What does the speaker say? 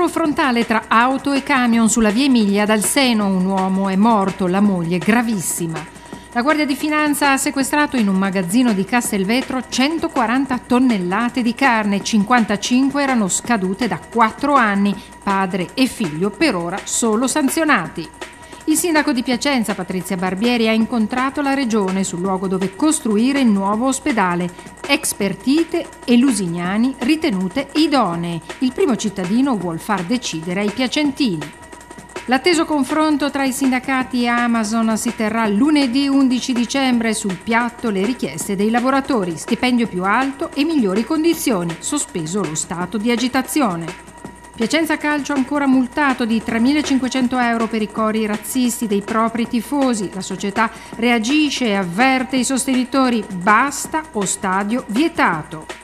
Scontro frontale tra auto e camion sulla via Emilia, dal Seno un uomo è morto, la moglie gravissima. La Guardia di Finanza ha sequestrato in un magazzino di Castelvetro 140 tonnellate di carne, 55 erano scadute da 4 anni, padre e figlio per ora solo sanzionati. Il sindaco di Piacenza, Patrizia Barbieri, ha incontrato la regione sul luogo dove costruire il nuovo ospedale. Ex Pertite e Lusignani ritenute idonee. Il primo cittadino vuol far decidere ai piacentini. L'atteso confronto tra i sindacati e Amazon si terrà lunedì 11 dicembre. Sul piatto le richieste dei lavoratori, stipendio più alto e migliori condizioni, sospeso lo stato di agitazione. Piacenza Calcio ancora multato di 3.500 euro per i cori razzisti dei propri tifosi. La società reagisce e avverte i sostenitori: basta o stadio vietato.